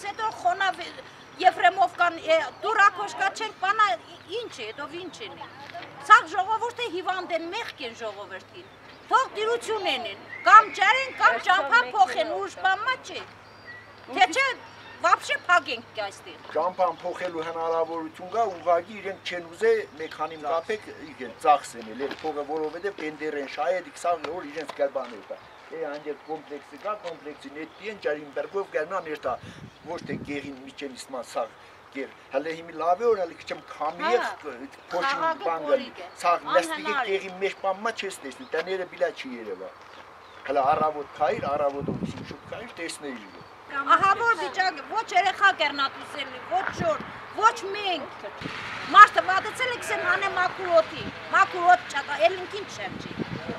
դրանից հետո խոնավ Եվրեմովկան դուրակոշկա չենք բանա ինչ է, դով ինչ են։ Սա ժողովուրդը հիվանդ են, մեղք են ժողովրդին։ Թող դիրություն են, կամ ջարեն, կամ ճամփան փոխեն, ուժ բամա չէ։ Թե չէ Вообще փագենք այստեղ։ Ճամփան փոխելու հնարավորություն կա, ուղղակի իրենք չեն ուզե մեկ քանի կապեք իրենք ծախսեն, այդ փողը որովհետև տենդեր են շահեդիկ սա որ իրենց կերպաներ կա։ Այնտեղ կոմպլեքսը կա, կոմպլեքսին հետ են Ջարիմբերգով գանան երթա ոչ թե գեղին միջենիսմա սա գեր։ Հələ հիմի լավ է որ հələ քիչ քամիեղ փոշին բանգալի։ Սա լեստիկի գեղի մեջ բամա չես տեսնի, տները բիլա չի երևա։ Հələ առավոտ քայր, առավոտ շուտ քայր տեսնեիր։ Ահա որ վիճակ ոչ երեխա կերնատուսելի, ոչ շոր, ոչ մենք։ Մարդը վատացել է քսեն հանե մակուրոտի, մակուրոտ չակա, էլինքին չեմ չի։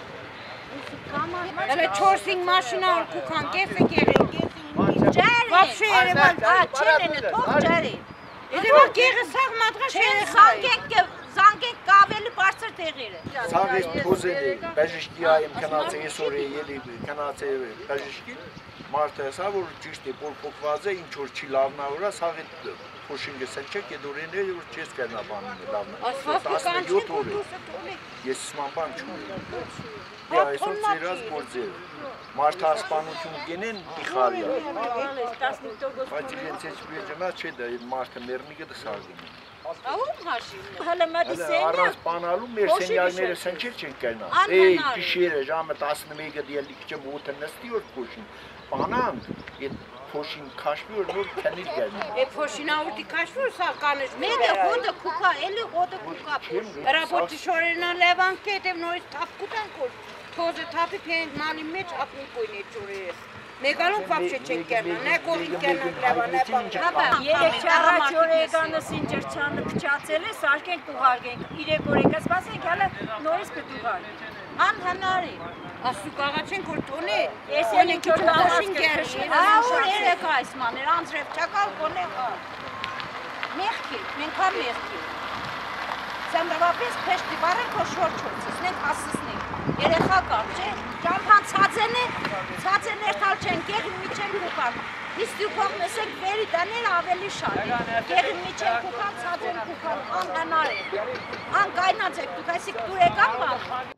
Հələ 4-5 maşina var kukan, kefek yerin, Ջարի, Вообще երևալ, չեն են, թող ջարի։ Երևալ գեղը սաղ մատղաշ երեխա Զանգենք կավելի բարձր տեղերը։ Սա ես փոզել է, բաժիշկի այմ քնած է այսօր էլի քնած է բաժիշկի մարդը հեսա որ ճիշտ է փոփոխված է ինչ որ չի լավնավորա սա փոշինգը սենչեք է դուրիներ որ չես կերնա բանին լավնա 17 օր ես սմանբան չունեմ այսօր ծերած գործեր մարդը ասպանություն գենեն իխարիա բայց իրենց էջ վեճնա չէ դա մարդը մերնիկը դսարգին Ահում հաշիվն է։ Հələ մատիսենյակ։ Առանց բանալու մեր սենյակները սնչել չեն կերնա։ Էй, գիշերը ժամը 11-ը դիալի քիչ մոտ նստի որ փոշին։ Բանան, այդ փոշին քաշվի որ նոր քանիլ գերնա։ E փոշինա ուտի քաշվի սա կանես։ Մեկը հոդը քուկա, էլի հոդը քուկա։ Ռապորտի շորերնա լևան կետև նորից թափկուտան կոր։ Թոզը թափի փեն մալի մեջ ապնի կոյնի ճուրես։ Մեգալուն вообще չեն կերնա, նե կողին կերնան լևան, նե բան։ Երեք առաջ օրեկանը Սինջերչյանը փչացել է, սարկենք ուղարկենք, 3 օրեկա սպասենք, հələ նորից կդուղարկենք։ Անհնարի։ Ասու կաղաչենք որ տոնե, Ես ոնե քիչ փոշին գերշի։ Ահուր երեք այս մաներ, անձրև չակալ կոնե խալ։ Մեղքի, մենք հա մեղքի։ Սամրավապես փեշտի բարենք որ շոր չորցիսնենք, հասիսնենք։ Երեխա կար, չէ, ճամփան ցածեն երթալ չեն, գեղին միջեն կուկան։ Իսկ դուքող մեսենք վերի դաներ ավելի շատ է։ Գեղին միջեն կուկան, ցածեն կուկան, անհնար է։ Անկայնած եք, դուք այսիկ դուր եկան բան։